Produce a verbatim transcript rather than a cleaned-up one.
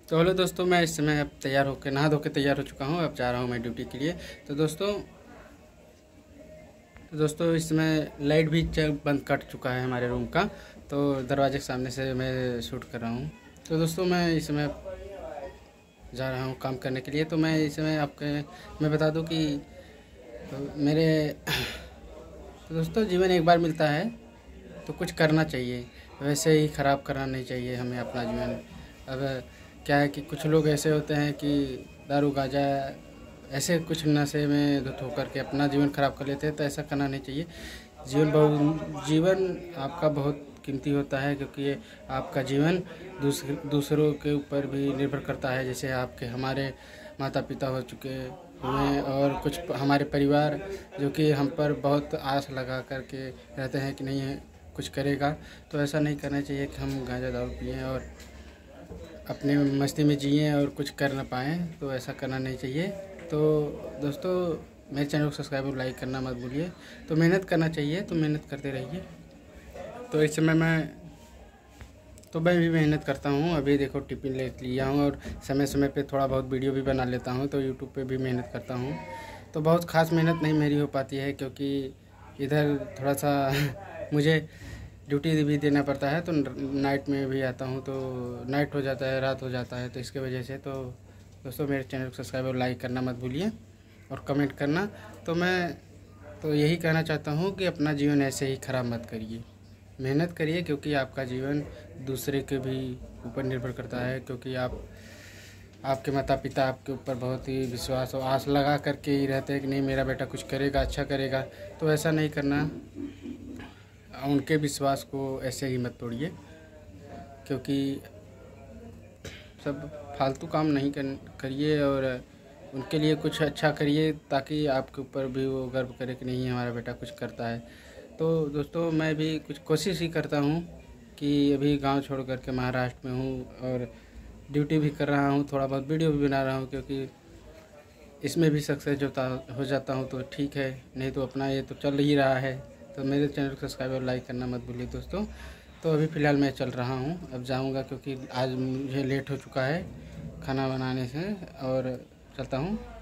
तो हेलो दोस्तों, मैं इस समय अब तैयार होकर नहा धो के तैयार हो चुका हूँ। अब जा रहा हूँ मैं ड्यूटी के लिए। तो दोस्तों तो दोस्तों इस समय लाइट भी च- बंद कर चुका है हमारे रूम का। तो दरवाजे के सामने से मैं शूट कर रहा हूँ। तो दोस्तों मैं इस समय जा रहा हूँ काम करने के लिए। तो मैं इस समय आपके मैं बता दूँ कि तो मेरे तो दोस्तों जीवन एक बार मिलता है तो कुछ करना चाहिए, वैसे ही ख़राब करना नहीं चाहिए हमें अपना जीवन। अब क्या है कि कुछ लोग ऐसे होते हैं कि दारू गांजा ऐसे कुछ नशे में धुत होकर के अपना जीवन ख़राब कर लेते हैं। तो ऐसा करना नहीं चाहिए। जीवन बहुत जीवन आपका बहुत कीमती होता है, क्योंकि ये आपका जीवन दूसरे दूसरों के ऊपर भी निर्भर करता है। जैसे आपके हमारे माता पिता हो चुके हुए हैं और कुछ हमारे परिवार जो कि हम पर बहुत आस लगा करके रहते हैं कि नहीं है कुछ करेगा। तो ऐसा नहीं करना चाहिए कि हम गांजा दारू पिएं और अपने मस्ती में जिएं और कुछ कर ना पाएँ। तो ऐसा करना नहीं चाहिए। तो दोस्तों मेरे चैनल को सब्सक्राइब और लाइक करना मत भूलिए। तो मेहनत करना चाहिए, तो मेहनत करते रहिए। तो इस समय मैं तो मैं भी मेहनत करता हूँ। अभी देखो टिफ़िन ले लिया हूँ और समय समय पे थोड़ा बहुत वीडियो भी बना लेता हूँ। तो यूट्यूब पे भी मेहनत करता हूँ। तो बहुत ख़ास मेहनत नहीं मेरी हो पाती है, क्योंकि इधर थोड़ा सा मुझे ड्यूटी भी देना पड़ता है। तो नाइट में भी आता हूँ, तो नाइट हो जाता है, रात हो जाता है। तो इसके वजह से तो दोस्तों मेरे चैनल को सब्सक्राइब और लाइक करना मत भूलिए और कमेंट करना। तो मैं तो यही कहना चाहता हूँ कि अपना जीवन ऐसे ही ख़राब मत करिए, मेहनत करिए, क्योंकि आपका जीवन दूसरे के भी ऊपर निर्भर करता है। क्योंकि आप आपके माता पिता आपके ऊपर बहुत ही विश्वास और आस लगा करके ही रहते हैं कि नहीं मेरा बेटा कुछ करेगा, अच्छा करेगा। तो ऐसा नहीं करना, उनके विश्वास को ऐसे ही मत तोड़िए, क्योंकि सब फालतू काम नहीं कर, करिए और उनके लिए कुछ अच्छा करिए, ताकि आपके ऊपर भी वो गर्व करे कि नहीं हमारा बेटा कुछ करता है। तो दोस्तों मैं भी कुछ कोशिश ही करता हूँ कि अभी गांव छोड़ कर के महाराष्ट्र में हूँ और ड्यूटी भी कर रहा हूँ, थोड़ा बहुत वीडियो भी बना रहा हूँ। क्योंकि इसमें भी सक्सेस होता हो जाता हूँ तो ठीक है, नहीं तो अपना ये तो चल ही रहा है। तो मेरे चैनल को सब्सक्राइब और लाइक करना मत भूलिए दोस्तों। तो अभी फ़िलहाल मैं चल रहा हूँ, अब जाऊँगा क्योंकि आज मुझे लेट हो चुका है खाना बनाने से। और चलता हूँ।